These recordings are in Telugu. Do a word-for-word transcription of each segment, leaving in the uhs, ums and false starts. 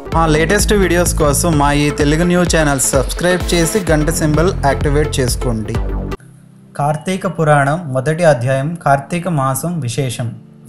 మా లేటెస్ట్ వీడియోస్ కోసం మా ఈ తెలుగు న్యూస్ ఛానల్ సబ్స్క్రైబ్ చేసి గంట సింబల్ యాక్టివేట్ చేసుకోండి. కార్తీక పురాణం మొదటి అధ్యాయం. కార్తీక మాసం విశేషం.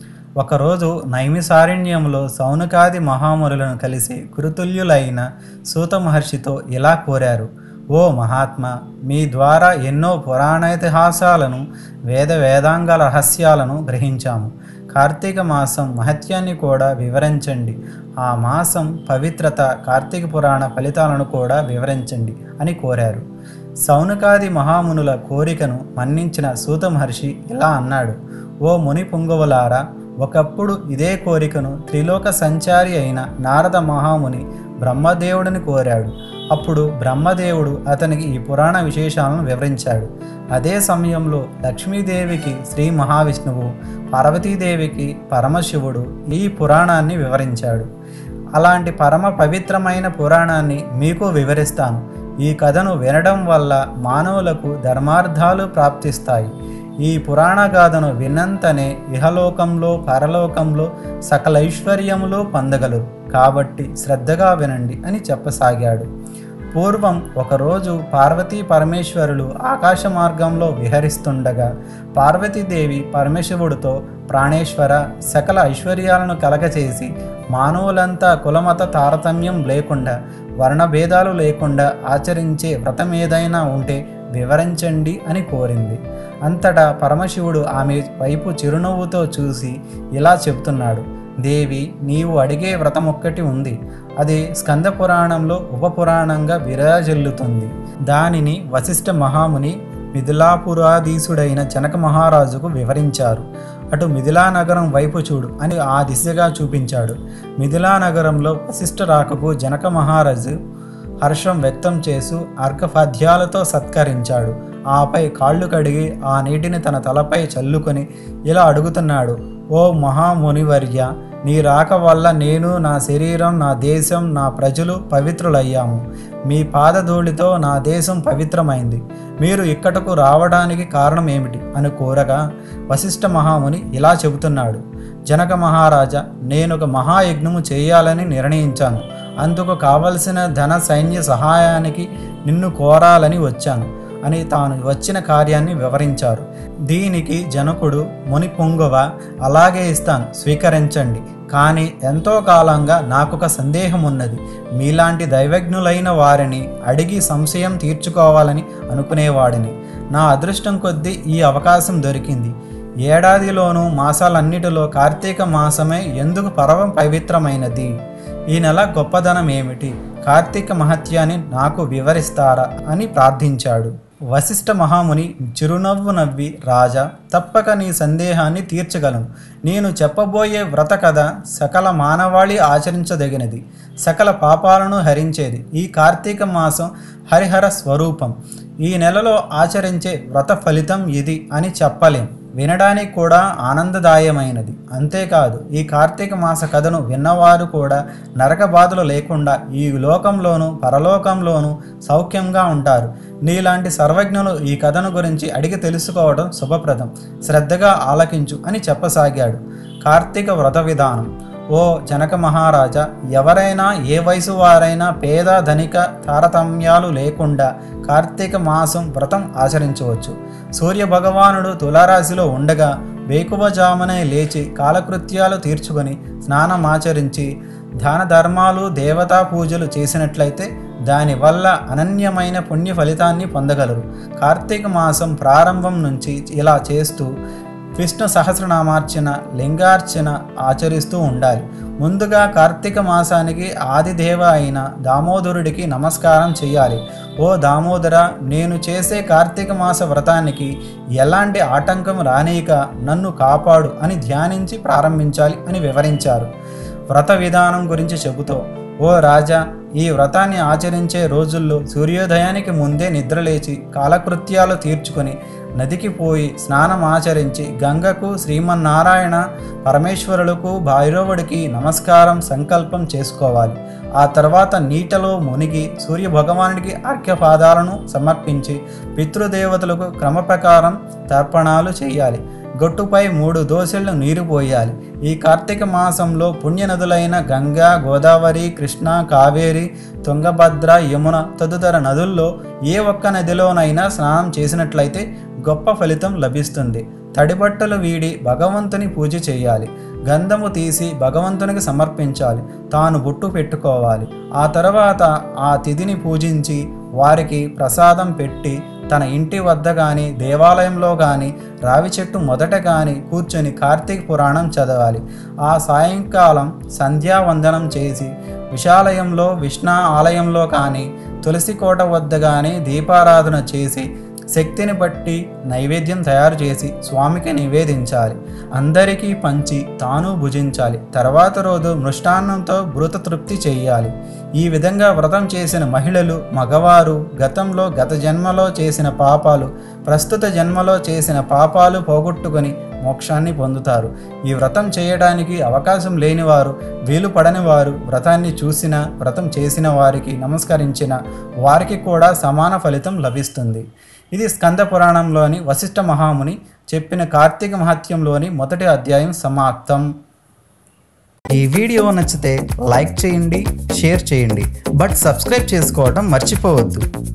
ఒకరోజు నైమిసారణ్యంలో సౌనకాది మహామునులను కలిసి కురుతుల్యులైన సూత మహర్షితో ఇలా కోరారు: ఓ మహాత్మా, మీ ద్వారా ఎన్నో పురాణేతిహాసాలను వేద వేదాంగ రహస్యాలను గ్రహించాము. కార్తీక మాసం మహత్యాన్ని కూడా వివరించండి. ఆ మాసం పవిత్రత, కార్తీక పురాణ ఫలితాలను కూడా వివరించండి అని కోరారు. సౌనకాది మహామునుల కోరికను మన్నించిన సూత మహర్షి ఇలా అన్నాడు: ఓ ముని పుంగవులారా, ఒకప్పుడు ఇదే కోరికను త్రిలోక సంచారి అయిన నారద మహాముని బ్రహ్మదేవుడిని కోరాడు. అప్పుడు బ్రహ్మదేవుడు అతనికి ఈ పురాణ విశేషాలను వివరించాడు. అదే సమయంలో లక్ష్మీదేవికి శ్రీ మహావిష్ణువు, పార్వతీదేవికి పరమశివుడు ఈ పురాణాన్ని వివరించాడు. అలాంటి పరమ పవిత్రమైన పురాణాన్ని మీకు వివరిస్తాను. ఈ కథను వినడం వల్ల మానవులకు ధర్మార్థాలు ప్రాప్తిస్తాయి. ఈ పురాణ గాథను విన్నంతనే ఇహలోకంలో పరలోకంలో సకల ఐశ్వర్యములు పొందగలరు. కాబట్టి శ్రద్ధగా వినండి అని చెప్పసాగాడు. పూర్వం ఒకరోజు పార్వతీ పరమేశ్వరులు ఆకాశ మార్గంలో విహరిస్తుండగా పార్వతీదేవి పరమశివుడితో, ప్రాణేశ్వర, సకల ఐశ్వర్యాలను కలగచేసి మానవులంతా కులమత తారతమ్యం లేకుండా, వర్ణభేదాలు లేకుండా ఆచరించే వ్రతం ఏదైనా ఉంటే వివరించండి అని కోరింది. అంతటా పరమశివుడు ఆమె వైపు చిరునవ్వుతో చూసి ఇలా చెప్తున్నాడు: దేవి, నీవు అడిగే వ్రతం ఒక్కటి ఉంది. అది స్కంద పురాణంలో ఉపపురాణంగా విరాజిల్లుతుంది. దానిని వశిష్ఠ మహాముని మిథిలాపురాధీశుడైన జనక మహారాజుకు వివరించారు. అటు మిథిలా నగరం వైపు చూడు అని ఆ దిశగా చూపించాడు. మిథిలా నగరంలో వశిష్ఠ రాకకు జనక మహారాజు హర్షం వ్యక్తం చేస్తూ అర్ఘపద్యాలతో సత్కరించాడు. ఆపై కాళ్ళు కడిగి ఆ నీటిని తన తలపై చల్లుకొని ఇలా అడుగుతున్నాడు: ఓ మహామునివర్య, నీ రాక వల్ల నేను, నా శరీరం, నా దేశం, నా ప్రజలు పవిత్రులయ్యాము. మీ పాదధూళితో నా దేశం పవిత్రమైంది. మీరు ఇక్కడకు రావడానికి కారణం ఏమిటి అని కోరగా వశిష్ఠ మహాముని ఇలా చెబుతున్నాడు: జనక మహారాజా, నేను ఒక మహాయజ్ఞము చేయాలని నిర్ణయించాను. అందుకు కావలసిన ధన సైన్య సహాయానికి నిన్ను కోరాలని వచ్చాను అని తాను వచ్చిన కార్యాన్ని వివరించారు. దీనికి జనకుడు, ముని పుంగవ, అలాగే ఇస్తాను, స్వీకరించండి. కానీ ఎంతో కాలంగా నాకొక సందేహం ఉన్నది. మీలాంటి దైవజ్ఞులైన వారిని అడిగి సంశయం తీర్చుకోవాలని అనుకునేవాడిని. నా అదృష్టం కొద్దీ ఈ అవకాశం దొరికింది. ఏడాదిలోనూ మాసాలన్నిటిలో కార్తీక మాసమే ఎందుకు పరమ పవిత్రమైనది? ఈ నెల గొప్పదనం ఏమిటి? కార్తీక మహత్యాన్ని నాకు వివరిస్తారా అని ప్రార్థించాడు. వశిష్ఠ మహాముని చిరునవ్వు నవ్వి, రాజా, తప్పక నీ సందేహాన్ని తీర్చగలను. నేను చెప్పబోయే వ్రత కథ సకల మానవాళి ఆచరించదగినది, సకల పాపాలను హరించేది. ఈ కార్తీక మాసం హరిహర స్వరూపం. ఈ నెలలో ఆచరించే వ్రత ఫలితం ఇది అని చెప్పలేం. వినడానికి కూడా ఆనందదాయమైనది. అంతేకాదు, ఈ కార్తీక మాస కథను విన్నవారు కూడా నరక బాధలు లేకుండా ఈ లోకంలోనూ పరలోకంలోనూ సౌఖ్యంగా ఉంటారు. నీలాంటి సర్వజ్ఞులు ఈ కథను గురించి అడిగి తెలుసుకోవడం శుభప్రదం. శ్రద్ధగా ఆలకించు అని చెప్పసాగాడు. కార్తీక వ్రత విధానం. ఓ జనక మహారాజా, ఎవరైనా ఏ వయసు వారైనా పేద ధనిక తారతమ్యాలు లేకుండా కార్తీక మాసం వ్రతం ఆచరించవచ్చు. సూర్య భగవానుడు తులారాశిలో ఉండగా వేకువజామునే లేచి కాలకృత్యాలు తీర్చుకొని స్నానమాచరించి దాన ధర్మాలు, దేవతా పూజలు చేసినట్లయితే దానివల్ల అనన్యమైన పుణ్య ఫలితాన్ని పొందగలరు. కార్తీక మాసం ప్రారంభం నుంచి ఇలా చేస్తూ విష్ణు సహస్రనామార్చన, లింగార్చన ఆచరిస్తూ ఉండాలి. ముందుగా కార్తీక మాసానికి ఆదిదేవ అయిన దామోదరుడికి నమస్కారం చేయాలి. ఓ దామోదర, నేను చేసే కార్తీక మాస వ్రతానికి ఎలాంటి ఆటంకం రానీక నన్ను కాపాడు అని ధ్యానించి ప్రారంభించాలి అని వివరించారు. వ్రత విధానం గురించి చెబుతూ, ఓ రాజా, ఈ వ్రతాన్ని ఆచరించే రోజుల్లో సూర్యోదయానికి ముందే నిద్రలేచి కాలకృత్యాలు తీర్చుకొని నదికి పోయి స్నానం ఆచరించి గంగకు, శ్రీమన్నారాయణ పరమేశ్వరులకు, భైరవుడికి నమస్కారం సంకల్పం చేసుకోవాలి. ఆ తర్వాత నీటిలో మునిగి సూర్య భగవానుడికి అర్ఘ్యపాదాలను సమర్పించి పితృదేవతలకు క్రమ ప్రకారం తర్పణాలు చేయాలి. గొట్టుపై మూడు దోసెళ్ళు నీరు పోయాలి. ఈ కార్తీక మాసంలో పుణ్యనదులైన గంగా, గోదావరి, కృష్ణ, కావేరి, తుంగభద్ర, యమున తదితర నదుల్లో ఏ ఒక్క నదిలోనైనా స్నానం చేసినట్లయితే గొప్ప ఫలితం లభిస్తుంది. తడిబట్టలు వీడి భగవంతుని పూజ చేయాలి. గంధము తీసి భగవంతునికి సమర్పించాలి. తాను బొట్టు పెట్టుకోవాలి. ఆ తర్వాత ఆ తిథిని పూజించి వారికి ప్రసాదం పెట్టి తన ఇంటి వద్ద కానీ దేవాలయంలో కానీ రావి చెట్టు మొదట కానీ కూర్చొని కార్తీక పురాణం చదవాలి. ఆ సాయంకాలం సంధ్యావందనం చేసి విశాలయంలో విష్ణు ఆలయంలో కానీ తులసి కోట వద్ద కానీ దీపారాధన చేసి శక్తిని బట్టి నైవేద్యం తయారు చేసి స్వామికి నివేదించాలి. అందరికీ పంచి తాను భుజించాలి. తర్వాత రోజు మృష్టాన్నంతో భృత తృప్తి చేయాలి. ఈ విధంగా వ్రతం చేసిన మహిళలు, మగవారు గతంలో గత జన్మలో చేసిన పాపాలు ప్రస్తుత జన్మలో చేసిన పాపాలు పోగొట్టుకొని మోక్షాన్ని పొందుతారు. ఈ వ్రతం చేయడానికి అవకాశం లేనివారు, వీలు పడని వారు వ్రతాన్ని చూసిన, వ్రతం చేసిన వారికి నమస్కరించిన వారికి కూడా సమాన ఫలితం లభిస్తుంది. ఇది స్కంద పురాణంలోని వశిష్ఠ మహాముని చెప్పిన కార్తీక మహత్యంలోని మొదటి అధ్యాయం సమాప్తం. ఈ వీడియో నచ్చితే లైక్ చేయండి, షేర్ చేయండి, బట్ సబ్స్క్రైబ్ చేసుకోవడం మర్చిపోవద్దు.